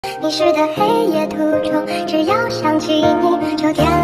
迷失的黑夜途中，只要想起你，就点